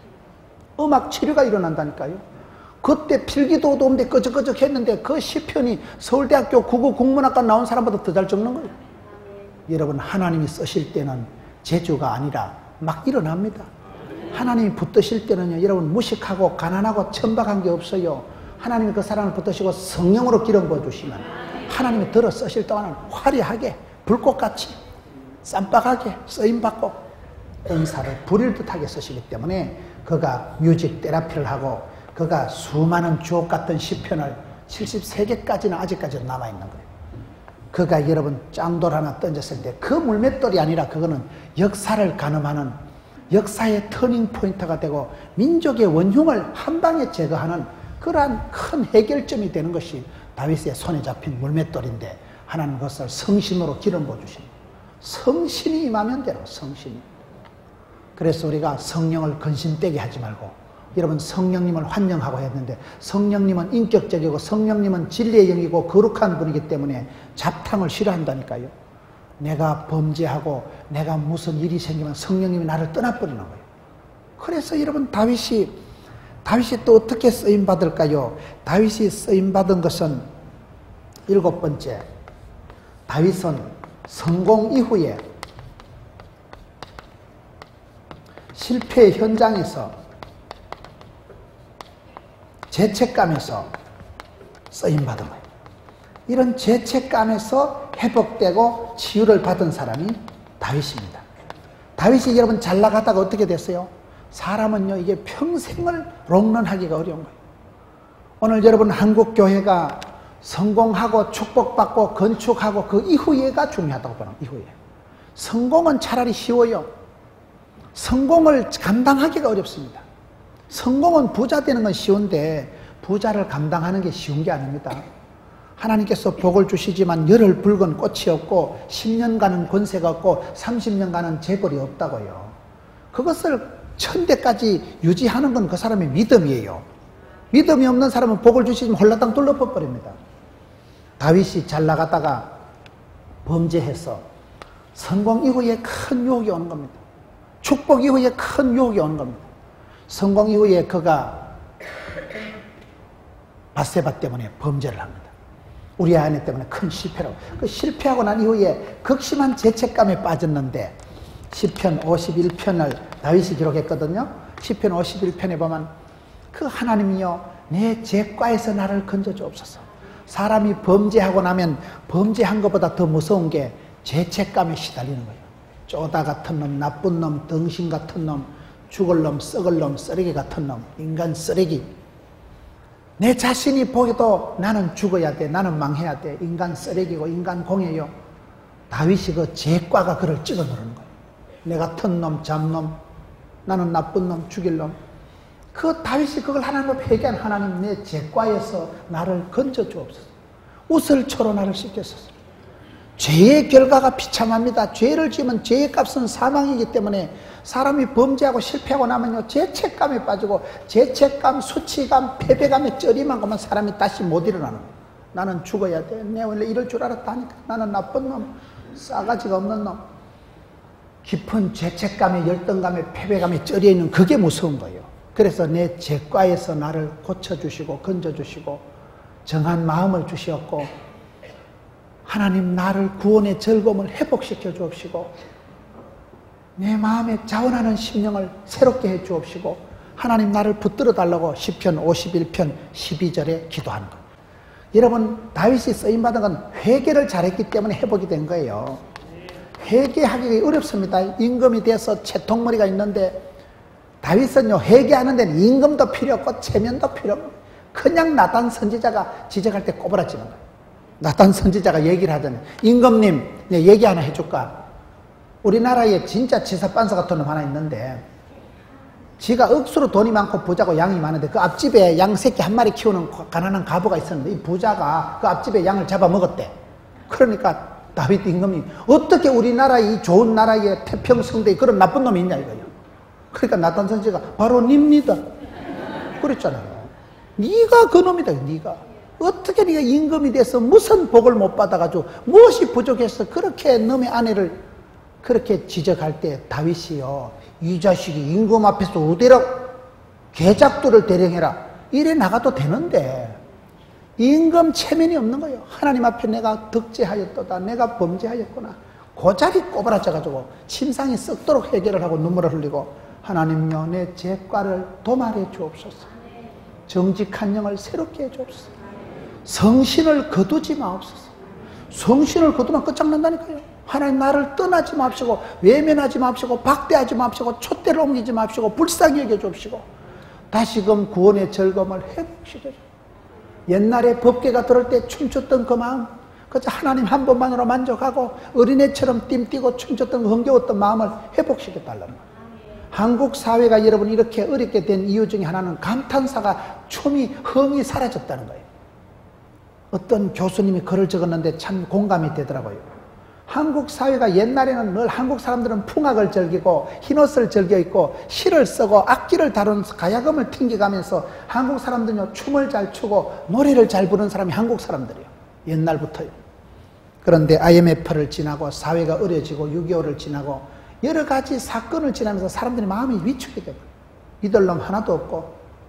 음악 치료가 일어난다니까요. 그때 필기도도 없는데 끄적끄적 했는데 그 시편이 서울대학교 국어국문학과 나온 사람보다 더 잘 적는 거예요. 여러분 하나님이 쓰실 때는 재주가 아니라 막 일어납니다. 하나님이 붙드실 때는요 여러분 무식하고 가난하고 천박한 게 없어요. 하나님이 그 사람을 붙드시고 성령으로 기름 부어주시면 하나님이 들어 쓰실 동안은 화려하게 불꽃같이 쌈박하게 쓰임받고 은사를 불일 듯하게 쓰시기 때문에 그가 뮤직 테라피를 하고 그가 수많은 주옥 같은 시편을 73개까지는 아직까지 남아있는 거예요. 그가 여러분 짱돌 하나 던졌을 때 그 물맷돌이 아니라 그거는 역사를 가늠하는 역사의 터닝 포인트가 되고 민족의 원흉을 한 방에 제거하는 그러한 큰 해결점이 되는 것이 다윗의 손에 잡힌 물맷돌인데 하나님 그것을 성신으로 기름 부어주십니다. 성신이 임하면 되라고 성신이. 그래서 우리가 성령을 근심되게 하지 말고 여러분 성령님을 환영하고 했는데 성령님은 인격적이고 성령님은 진리의 영이고 거룩한 분이기 때문에 잡탕을 싫어한다니까요. 내가 범죄하고 내가 무슨 일이 생기면 성령님이 나를 떠나버리는 거예요. 그래서 여러분 다윗이 또 어떻게 쓰임받을까요? 다윗이 쓰임받은 것은 7번째, 다윗은 성공 이후에 실패 현장에서 죄책감에서 쓰임받은 거예요. 이런 죄책감에서 회복되고 치유를 받은 사람이 다윗입니다. 다윗이 여러분 잘 나가다가 어떻게 됐어요? 사람은요 이게 평생을 롱런하기가 어려운 거예요. 오늘 여러분 한국교회가 성공하고 축복받고 건축하고 그 이후에가 중요하다고 보는 이후에. 성공은 차라리 쉬워요. 성공을 감당하기가 어렵습니다. 성공은 부자 되는 건 쉬운데 부자를 감당하는 게 쉬운 게 아닙니다. 하나님께서 복을 주시지만 열흘 붉은 꽃이 없고 10년간은 권세가 없고 30년간은 재벌이 없다고요. 그것을 1000대까지 유지하는 건 그 사람의 믿음이에요. 믿음이 없는 사람은 복을 주시지만 홀라당 둘러버립니다. 다윗이 잘 나가다가 범죄해서 성공 이후에 큰 유혹이 오는 겁니다. 축복 이후에 큰 유혹이 오는 겁니다. 성공 이후에 그가 밧세바 때문에 범죄를 합니다. 우리 아내 때문에 큰 실패라고. 그 실패하고 난 이후에 극심한 죄책감에 빠졌는데 시편 51편을 다윗이 기록했거든요. 시편 51편에 보면 그 하나님이여 내 죄과에서 나를 건져주옵소서. 사람이 범죄하고 나면 범죄한 것보다 더 무서운 게 죄책감에 시달리는 거예요. 쪼다 같은 놈, 나쁜 놈, 덩신 같은 놈, 죽을 놈, 썩을 놈, 쓰레기 같은 놈, 인간 쓰레기. 내 자신이 보기도 나는 죽어야 돼, 나는 망해야 돼, 인간 쓰레기고 인간 공예요. 다윗이 그 죄과가 그를 찍어 누르는 거예요. 내 같은 놈, 잡놈, 나는 나쁜 놈, 죽일 놈. 그 다윗이 그걸 하나님 앞에 회개한 하나님 내 죄과에서 나를 건져주옵소서. 우슬초로 나를 씻겨소서. 죄의 결과가 비참합니다. 죄를 지으면 죄의 값은 사망이기 때문에 사람이 범죄하고 실패하고 나면요 죄책감에 빠지고 죄책감, 수치감, 패배감에 쩌리만 가면 사람이 다시 못 일어나는 거예요. 나는 죽어야 돼. 내 원래 이럴 줄 알았다니까. 나는 나쁜 놈, 싸가지가 없는 놈. 깊은 죄책감에 열등감에 패배감에 쩌려 있는 그게 무서운 거예요. 그래서 내 죄과에서 나를 고쳐주시고 건져주시고 정한 마음을 주시었고 하나님 나를 구원의 즐거움을 회복시켜 주옵시고 내 마음에 자원하는 심령을 새롭게 해 주옵시고 하나님 나를 붙들어 달라고 시편 51편 12절에 기도하는 거예요. 여러분 다윗이 쓰임받은 건 회개를 잘했기 때문에 회복이 된 거예요. 회개하기 어렵습니다. 임금이 돼서 채통머리가 있는데 다윗은요 회개하는 데는 임금도 필요 없고 체면도 필요 없고 그냥 나단 선지자가 지적할 때 꼬부라지는 거예요. 나단 선지자가 얘기를 하더니 임금님 얘기 하나 해줄까? 우리나라에 진짜 지사빤서 같은 놈 하나 있는데 지가 억수로 돈이 많고 부자고 양이 많은데 그 앞집에 양 새끼 한 마리 키우는 가난한 가부가 있었는데 이 부자가 그 앞집에 양을 잡아먹었대. 그러니까 다윗 임금이 어떻게 우리나라 이 좋은 나라에 태평성대에 그런 나쁜 놈이 있냐 이거예요. 그러니까 나단 선지자가 바로 닙니다. 그랬잖아요. 네가 그 놈이다. 네가 어떻게 네가 임금이 돼서 무슨 복을 못 받아가지고 무엇이 부족해서 그렇게 너의 아내를 그렇게 지적할 때 다윗이요 이 자식이 임금 앞에서 어디라 개작두를 대령해라 이래 나가도 되는데 임금 체면이 없는 거예요. 하나님 앞에 내가 득죄하였도다 내가 범죄하였구나 그 자리 꼬부라져가지고 침상이 썩도록 회개를 하고 눈물을 흘리고 하나님여 내 죄과를 도말해 주옵소서. 정직한 영을 새롭게 해 주옵소서. 성신을 거두지 마옵소서. 성신을 거두면 끝장난다니까요. 하나님 나를 떠나지 마옵시고 외면하지 마옵시고 박대하지 마옵시고 촛대를 옮기지 마옵시고 불쌍히 여겨 주옵시고 다시금 구원의 즐거움을 회복시켜 주옵시고 옛날에 법궤가 들을 때 춤췄던 그 마음 그저 하나님 한 번만으로 만족하고 어린애처럼 띵뛰고 춤췄던 흥겨웠던 마음을 회복시켜 달라는 거예요. 한국 사회가 여러분 이렇게 어렵게 된 이유 중에 하나는 감탄사가 춤이 흥이 사라졌다는 거예요. 어떤 교수님이 글을 적었는데 참 공감이 되더라고요. 한국 사회가 옛날에는 늘 한국 사람들은 풍악을 즐기고 흰옷을 즐겨 입고 시를 쓰고 악기를 다루면서 가야금을 튕겨가면서 한국 사람들은요 춤을 잘 추고 노래를 잘 부르는 사람이 한국 사람들이에요. 옛날부터요. 그런데 IMF를 지나고 사회가 어려지고 6.25를 지나고 여러 가지 사건을 지나면서 사람들의 마음이 위축이 되고 믿을 놈 하나도 없고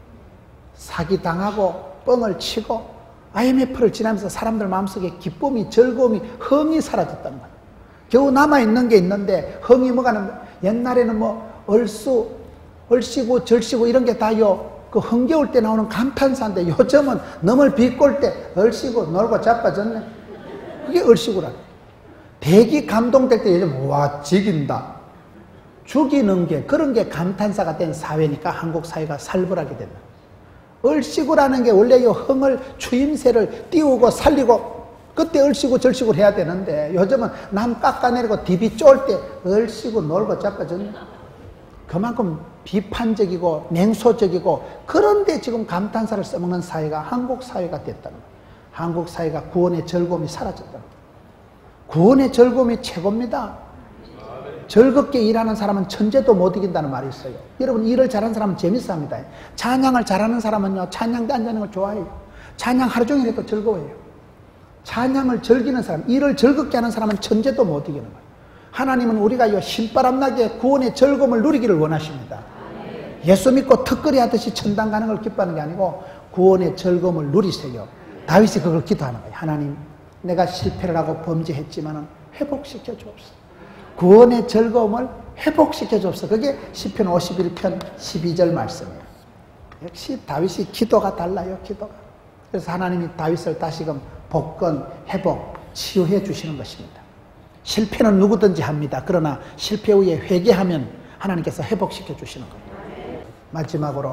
사기당하고 뻥을 치고 IMF를 지나면서 사람들 마음속에 기쁨이 즐거움이 흥이 사라졌다는 거예요. 겨우 남아있는 게 있는데 흥이 뭐가는 옛날에는 뭐 얼씨구 절씨구 이런 게 다요 그 흥겨울 때 나오는 감탄사인데 요즘은 넘을 비꼴 때 얼씨구 놀고 자빠졌네. 그게 얼씨구라. 대기 감동될 때 요즘 와 죽인다 죽이는 게 그런 게 감탄사가 된 사회니까 한국 사회가 살벌하게 된다. 얼씨구라는 게 원래 이 흥을 추임새를 띄우고 살리고 그때 얼씨구 절씨구 해야 되는데 요즘은 남 깎아내리고 디비 쫄 때 얼씨구 놀고 자빠졌네. 그만큼 비판적이고 냉소적이고, 그런데 지금 감탄사를 써먹는 사회가 한국 사회가 됐다는 거예요. 한국 사회가 구원의 즐거움이 사라졌다는 거예요. 구원의 즐거움이 최고입니다. 즐겁게 일하는 사람은 천재도 못 이긴다는 말이 있어요. 여러분, 일을 잘하는 사람은 재밌어 합니다. 찬양을 잘하는 사람은요, 찬양대 앉아있는 걸 좋아해요. 찬양 하루 종일 해도 즐거워해요. 찬양을 즐기는 사람, 일을 즐겁게 하는 사람은 천재도 못 이기는 거예요. 하나님은 우리가 신바람 나게 구원의 즐거움을 누리기를 원하십니다. 예수 믿고 턱걸이 하듯이 천당 가는 걸 기뻐하는 게 아니고 구원의 즐거움을 누리세요. 다윗이 그걸 기도하는 거예요. 하나님, 내가 실패를 하고 범죄했지만 회복시켜 주옵소서. 구원의 즐거움을 회복시켜 주옵소서. 그게 시편 51편 12절 말씀이에요. 역시 다윗이 기도가 달라요. 기도가. 그래서 하나님이 다윗을 다시금 복권, 회복, 치유해 주시는 것입니다. 실패는 누구든지 합니다. 그러나 실패 후에 회개하면 하나님께서 회복시켜 주시는 겁니다. 마지막으로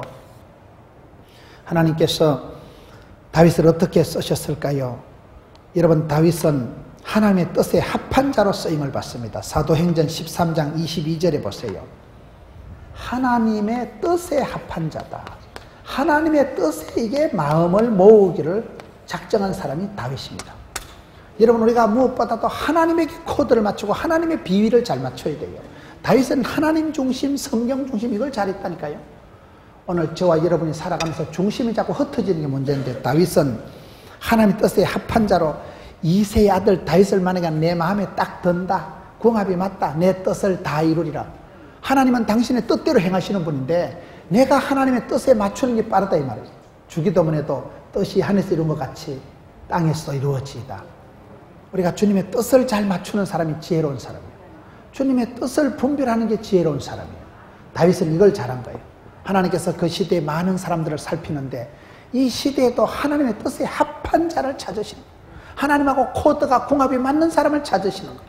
하나님께서 다윗을 어떻게 쓰셨을까요? 여러분, 다윗은 하나님의 뜻에 합한 자로 쓰임을 받습니다. 사도행전 13장 22절에 보세요. 하나님의 뜻에 합한 자다. 하나님의 뜻에 이게 마음을 모으기를 작정한 사람이 다윗입니다. 여러분, 우리가 무엇보다도 하나님에게 코드를 맞추고 하나님의 비위를 잘 맞춰야 돼요. 다윗은 하나님 중심, 성경 중심, 이걸 잘했다니까요. 오늘 저와 여러분이 살아가면서 중심이 자꾸 흩어지는 게 문제인데, 다윗은 하나님의 뜻에 합한 자로 이새의 아들 다윗을 만약에 내 마음에 딱 든다, 궁합이 맞다, 내 뜻을 다 이루리라. 하나님은 당신의 뜻대로 행하시는 분인데 내가 하나님의 뜻에 맞추는 게 빠르다 이 말이에요. 주기도문에도 뜻이 하늘에서 이룬 것 같이 땅에서 이루어지이다. 우리가 주님의 뜻을 잘 맞추는 사람이 지혜로운 사람이에요. 주님의 뜻을 분별하는 게 지혜로운 사람이에요. 다윗은 이걸 잘한 거예요. 하나님께서 그 시대의 많은 사람들을 살피는데 이 시대에도 하나님의 뜻에 합한 자를 찾으시는 거예요. 하나님하고 코드가 궁합이 맞는 사람을 찾으시는 거예요.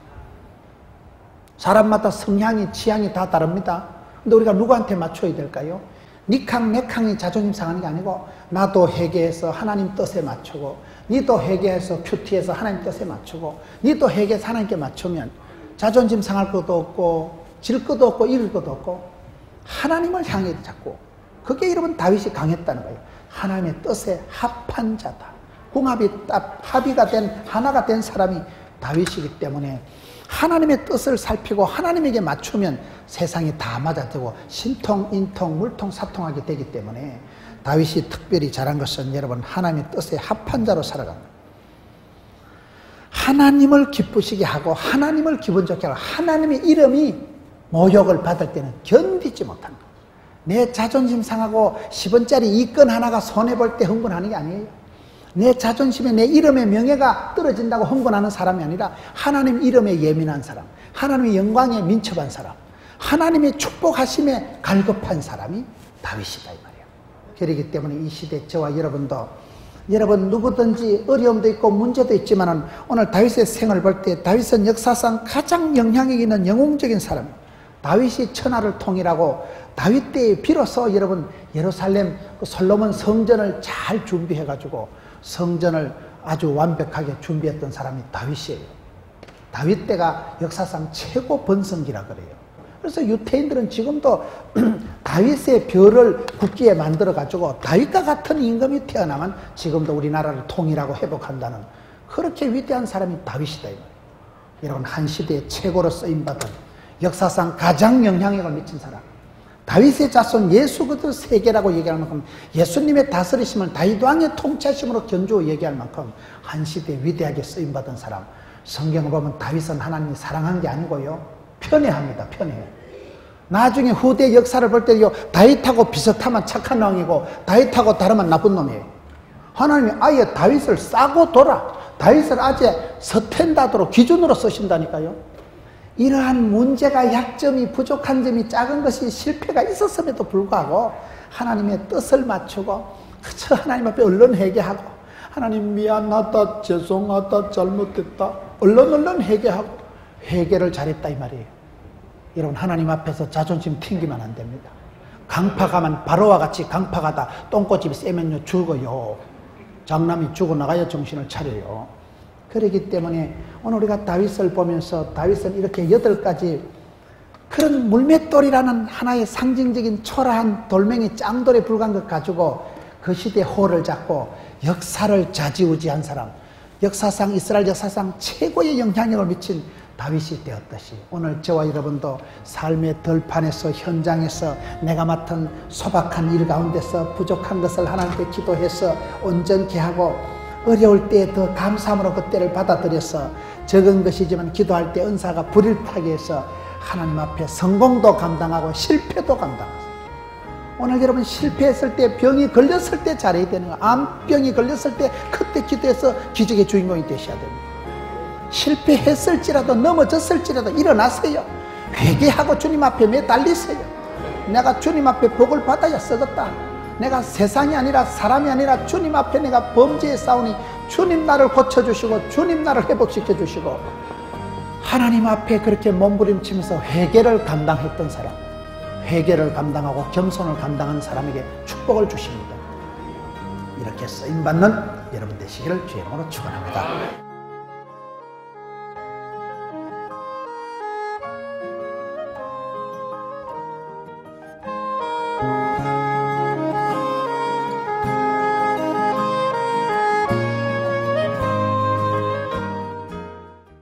사람마다 성향이, 취향이 다 다릅니다. 근데 우리가 누구한테 맞춰야 될까요? 니캉 내캉이 자존심 상하는 게 아니고, 나도 회개해서 하나님 뜻에 맞추고, 니도 회개해서 큐티해서 하나님 뜻에 맞추고, 니도 회개해서 하나님께 맞추면 자존심 상할 것도 없고 질 것도 없고 잃을 것도 없고 하나님을 향해 자꾸. 그게 여러분 다윗이 강했다는 거예요. 하나님의 뜻에 합한 자다. 궁합이 딱 합의가 된, 하나가 된 사람이 다윗이기 때문에 하나님의 뜻을 살피고 하나님에게 맞추면 세상이 다 맞아들고 신통, 인통, 물통, 사통하게 되기 때문에 다윗이 특별히 잘한 것은 여러분 하나님의 뜻에 합한 자로 살아갑니다. 하나님을 기쁘시게 하고 하나님을 기분 좋게 하고 하나님의 이름이 모욕을 받을 때는 견디지 못한다. 내 자존심 상하고 10원짜리 이건 하나가 손해볼 때 흥분하는 게 아니에요. 내 자존심에 내 이름의 명예가 떨어진다고 흥분하는 사람이 아니라 하나님 이름에 예민한 사람, 하나님의 영광에 민첩한 사람, 하나님의 축복하심에 갈급한 사람이 다윗이다 이 말이에요. 그렇기 때문에 이 시대 저와 여러분도, 여러분 누구든지 어려움도 있고 문제도 있지만 오늘 다윗의 생을 볼 때 다윗은 역사상 가장 영향력 있는 영웅적인 사람이에요. 다윗이 천하를 통일하고 다윗 때에 비로소 여러분 예루살렘 솔로몬 성전을 잘 준비해가지고 성전을 아주 완벽하게 준비했던 사람이 다윗이에요. 다윗 때가 역사상 최고 번성기라 그래요. 그래서 유태인들은 지금도 다윗의 별을 국기에 만들어가지고 다윗과 같은 임금이 태어나면 지금도 우리나라를 통일하고 회복한다는 그렇게 위대한 사람이 다윗이다. 이거예요. 여러분 한 시대의 최고로 쓰임받은 역사상 가장 영향력을 미친 사람, 다윗의 자손 예수 그리스도 세계라고 얘기할 만큼 예수님의 다스리심을 다윗 왕의 통치하심으로 견주어 얘기할 만큼 한 시대에 위대하게 쓰임받은 사람. 성경을 보면 다윗은 하나님이 사랑한 게 아니고요 편애합니다. 편애. 나중에 후대 역사를 볼 때요 다윗하고 비슷하면 착한 왕이고 다윗하고 다르면 나쁜 놈이에요. 하나님이 아예 다윗을 싸고 돌아, 다윗을 아재 서텐다도로 기준으로 쓰신다니까요. 이러한 문제가, 약점이, 부족한 점이, 작은 것이 실패가 있었음에도 불구하고 하나님의 뜻을 맞추고 그저 하나님 앞에 얼른 회개하고 하나님 미안하다, 죄송하다, 잘못했다 얼른 회개하고 회개를 잘했다 이 말이에요. 여러분 하나님 앞에서 자존심 튕기면 안 됩니다. 강파가면 바로와 같이 강파가다 똥꼬집이 세면요 죽어요. 장남이 죽어나가야 정신을 차려요. 그렇기 때문에 오늘 우리가 다윗을 보면서 다윗은 이렇게 8가지 그런 물맷돌이라는 하나의 상징적인 초라한 돌멩이 짱돌에 불과한 것 가지고 그 시대 호를 잡고 역사를 좌지우지한 사람, 역사상 이스라엘 역사상 최고의 영향력을 미친 다윗이 되었듯이 오늘 저와 여러분도 삶의 들판에서 현장에서 내가 맡은 소박한 일 가운데서 부족한 것을 하나님께 기도해서 온전케 하고 어려울 때 더 감사함으로 그때를 받아들여서 적은 것이지만 기도할 때 은사가 불을 타게 해서 하나님 앞에 성공도 감당하고 실패도 감당하세요. 오늘 여러분 실패했을 때 병이 걸렸을 때 잘해야 되는 거예요. 암병이 걸렸을 때 그때 기도해서 기적의 주인공이 되셔야 됩니다. 실패했을지라도 넘어졌을지라도 일어나세요. 회개하고 주님 앞에 매달리세요. 내가 주님 앞에 복을 받아야 썩었다. 내가 세상이 아니라 사람이 아니라 주님 앞에 내가 범죄에 싸우니 주님 나를 고쳐주시고 주님 나를 회복시켜 주시고 하나님 앞에 그렇게 몸부림치면서 회개를 감당했던 사람, 회개를 감당하고 겸손을 감당한 사람에게 축복을 주십니다. 이렇게 쓰임받는 여러분 되시기를 주의 이름으로 축원합니다.